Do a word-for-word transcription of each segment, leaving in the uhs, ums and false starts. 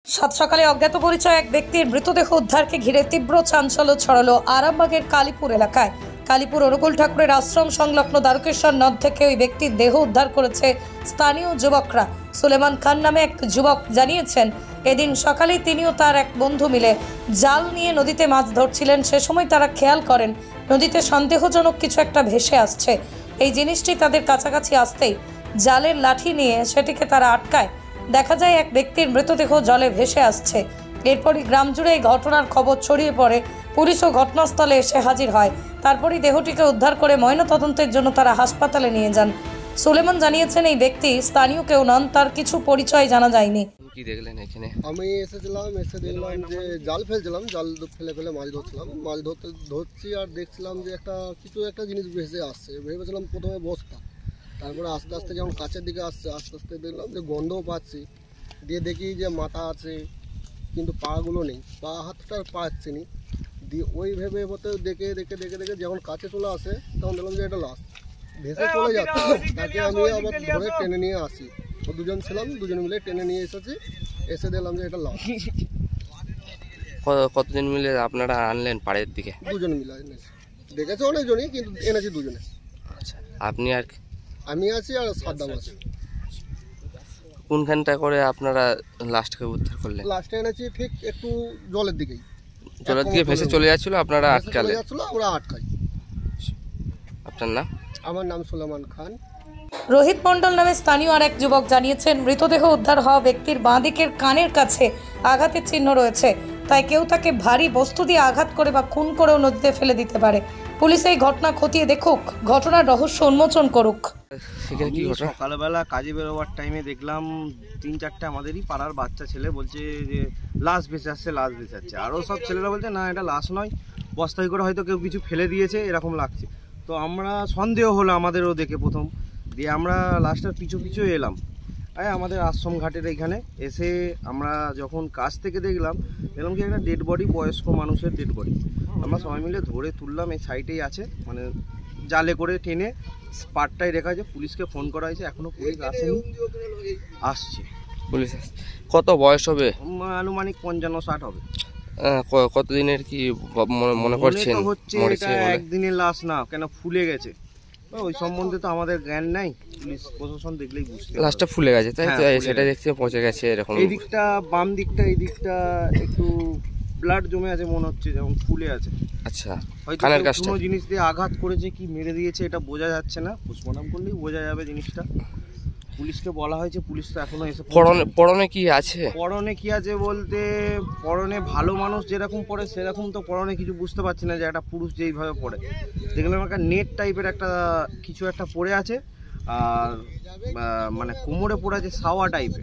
সাত সকালে অজ্ঞাত পরিচয় এক ব্যক্তির মৃতদেহ উদ্ধারকে ঘিরে তীব্র চাঞ্চল্য ছড়ালো আরামবাগের কালীপুর এলাকায়। কালীপুর অনুকূল ঠাকুরের আশ্রম সংলগ্ন দ্বারকেশ্বর নদ থেকে ওই ব্যক্তির দেহ উদ্ধার করেছে স্থানীয় যুবকরা। সুলেমান খান নামে এক যুবক জানিয়েছেন, এদিন সকালেই তিনিও তার এক বন্ধু মিলে জাল নিয়ে নদীতে মাছ ধরছিলেন। সে সময় তারা খেয়াল করেন নদীতে সন্দেহজনক কিছু একটা ভেসে আসছে। এই জিনিসটি তাদের কাছাকাছি আসতেই জালের লাঠি নিয়ে সেটিকে তারা আটকায়। দেখা যায় এক ব্যক্তির মৃতদেহ জলে ভেসে আসছে। এরপরই গ্রাম জুড়ে এই ঘটনার খবর ছড়িয়ে পড়ে। পুলিশও ঘটনাস্থলে এসে হাজির হয়। তারপরই দেহটিকে উদ্ধার করে ময়নাতদন্তের জন্য তারা হাসপাতালে নিয়ে যান। সুলেমান জানিয়েছেন, এই ব্যক্তি স্থানীয় কেউ নন, তার কিছু পরিচয় জানা যায়নি। কি দেখলেন এখানে? আমি এসেছিলাম, এসে দেখলাম যে জাল ফেলছিলাম, জাল ফেলে ফেলে মাছ ধরছিলাম। মাছ ধরতে ধরছি আর দেখছিলাম যে একটা কিছু একটা জিনিস ভেসে আসছে। ভেবেছিলাম প্রথমে বস্তা, তারপরে আস্তে আস্তে যখন কাছের দিকে আসছে আস্তে আস্তে দেখলাম যে গন্ধও পাচ্ছি। দিয়ে দেখি যে মাথা আছে কিন্তু পাগুলো নেই, পা হাতটা পাচ্ছি নি। দিয়ে ওই ভেবে মতো দেখে দেখে দেখে দেখে যখন কাছে চলে আসে তখন দেখলাম যে এটা লাশ ভেসে চলে যাচ্ছে। তাকে আমি আবার ধরে টেনে নিয়ে আসি। ও দুজন ছিলাম, দুজন মিলে টেনে নিয়ে এসেছি। এসে দেখলাম যে এটা লাশ। কতদিন মিলে আপনারা আনলেন পাড়ের দিকে? দুজন মিলে দেখেছে, অনেকজনই, কিন্তু এনেছি দুজনে। আচ্ছা, আপনি আর? আমি আছি আর সাদ্দাম আছে। কোনখানটা করে আপনারা লাস্টকে উদ্ধার করলেন? লাস্টে এনেছি ঠিক একটু জলের দিকেই, জলের দিকে ভেসে চলে যাচ্ছিল, আপনারা আটকালেন? আমরা আটকাই। আপনার নাম? আমার নাম সুলেমান খান। রোহিত মণ্ডল নামে স্থানীয় আর এক যুবক জানিয়েছেন, মৃতদেহ উদ্ধার হওয়া ব্যক্তির বাঁ দিকের কানের কাছে আঘাতের চিহ্ন রয়েছে। তাই কেউ তাকে ভারী বস্তু দিয়ে আঘাত করে বা খুন করেও নদীতে ফেলে দিতে পারে। পুলিশ এই ঘটনা খতিয়ে দেখুক, ঘটনার রহস্য উন্মোচন করুক। সকালবেলা কাজে বেরোবার টাইমে দেখলাম তিন চারটে আমাদেরই পাড়ার বাচ্চা ছেলে বলছে যে লাশ ভেসে আসছে, লাশ ভেসে আসছে। আরও সব ছেলেরা বলছে না, এটা লাশ নয়, বস্তায় করে হয়তো কেউ কিছু ফেলে দিয়েছে, এরকম লাগছে। তো আমরা সন্দেহ হলো আমাদেরও দেখে প্রথম, দিয়ে আমরা লাশটার পিছু পিছু এলাম। হ্যাঁ, আমাদের আশ্রম ঘাটের এখানে এসে আমরা যখন কাছ থেকে দেখলাম দেখলাম কি একটা ডেড বডি, বয়স্ক মানুষের ডেড বডি। আমরা সবাই মিলে ধরে তুললাম, এই সাইডেই আছে, মানে জালে করে টেনে পাটটাই রেখা আছে। পুলিশকে ফোন করা হয়েছে, এখনো পুলিশ আসেনি, আসছে পুলিশ। কত বয়স হবে? আনুমানিক পঞ্চান্ন ষাট হবে। কতদিনের কি মনে করছেন? হচ্ছে এটা একদিনের লাশ না, কেন ফুলে গেছে ওই সম্বন্ধে তো আমাদের জ্ঞান নাই। পুলিশ প্রশাসন দেখলেই বুঝতে পারবে। লাশটা ফুলে গেছে, তাই তো? সেটা দেখতে পচে গেছে এরকম। এই দিকটা বাম দিকটা, এই দিকটা একটু ব্লাড জমে আছে মনে হচ্ছে, যেমন ফুলে আছে। আচ্ছা, হয়তো কানের কাছটা কোনো জিনিস দিয়ে আঘাত করেছে, কি মেরে দিয়েছে এটা বোঝা যাচ্ছে না। পোস্টমর্টম করলেই বোঝা যাবে জিনিসটা। পুলিশকে বলা হয়েছে, পুলিশ তো এখনো এসে। পরনে পরনে কি আছে? পরনে কি আছে বলতে, পরনে ভালো মানুষ যেরকম পরে সেরকম তো পরনে কিছু বুঝতে পারছি না যে একটা পুরুষ যেইভাবে পরে। দেখলাম একটা নেট টাইপের একটা কিছু একটা পরে আছে, আর মানে কোমরে পরে আছে সাওয়া টাইপের।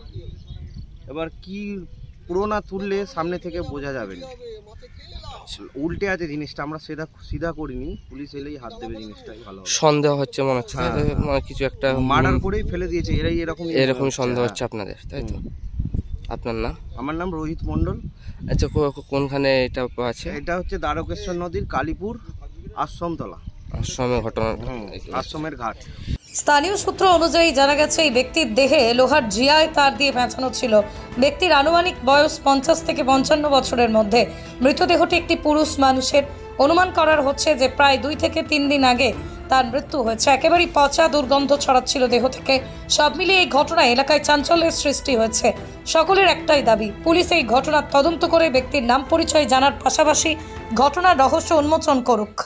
এবার কি পুরোনা তুললে সামনে থেকে বোঝা যাবে না, উল্টে আছে জিনিসটা। আমরা সিধা সিধা করিনি, পুলিশ এলেই হাত দেবে জিনিসটাই ভালো। সন্দেহ হচ্ছে মনে হচ্ছে মানে কিছু একটা মার্ডার করেই ফেলে দিয়েছে, এরাই এরকম এরকম সন্দেহ হচ্ছে আপনাদের, তাই তো? আপনার নাম? আমার নাম রোহিত মণ্ডল। আচ্ছা, কোনখানে এটা আছে? এটা হচ্ছে দ্বারকেশ্বর নদীর কালীপুর আশ্রমতলা, আশ্রমের ঘটনা, আশ্রমের ঘাট। স্থানীয় সূত্র অনুযায়ী জানা গেছে, এই ব্যক্তির দেহে লোহার জিআই তার দিয়ে পেঁচানো ছিল। ব্যক্তির আনুমানিক বয়স পঞ্চাশ থেকে পঞ্চান্ন বছরের মধ্যে। মৃতদেহটি একটি পুরুষ মানুষের। অনুমান করার হচ্ছে যে প্রায় দুই থেকে তিন দিন আগে তার মৃত্যু হয়েছে। একেবারেই পচা দুর্গন্ধ ছড়াচ্ছিল দেহ থেকে। সব মিলিয়ে এই ঘটনায় এলাকায় চাঞ্চল্যের সৃষ্টি হয়েছে। সকলের একটাই দাবি, পুলিশ এই ঘটনার তদন্ত করে ব্যক্তির নাম পরিচয় জানার পাশাপাশি ঘটনার রহস্য উন্মোচন করুক।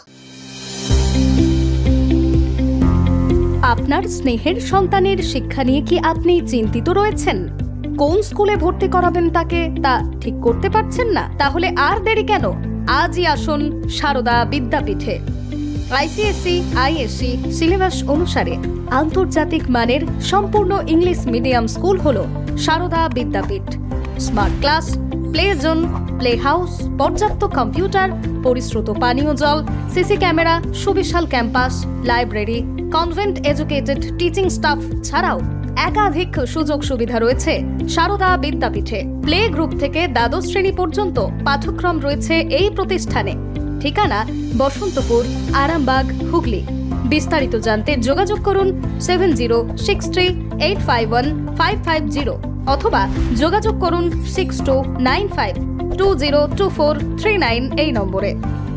আপনার স্নেহের সন্তানের শিক্ষা নিয়ে কি আপনি চিন্তিত রয়েছেন? কোন স্কুলে ভর্তি করাবেন তাকে তা ঠিক করতে পারছেন না? তাহলে আর দেরি কেন? আজই আসুন সারদা বিদ্যাপীঠে। আইসিএসসি আইএসসি সিলেবাস অনুসারে আন্তর্জাতিক মানের সম্পূর্ণ ইংলিশ মিডিয়াম স্কুল হলো Sarada Vidyapith. Smart class, play zone, play house, পর্যাপ্ত কম্পিউটার, পরিশ্রুত পানীয় জল, সিসি ক্যামেরা, সুবিশাল campus, library, convent educated teaching staff ছাড়াও একাধিক সুযোগ সুবিধা রয়েছে সারদা বিদ্যাপীঠে। প্লে গ্রুপ থেকে দ্বাদশ শ্রেণী পর্যন্ত পাঠ্যক্রম রয়েছে এই প্রতিষ্ঠানে। ঠিকানা বসন্তপুর, আরামবাগ, হুগলি। বিস্তারিত জানতে যোগাযোগ করুন seven zero six three eight five one five five zero. অথবা যোগাযোগ করুন six two nine five two zero two four three nine এই নম্বরে।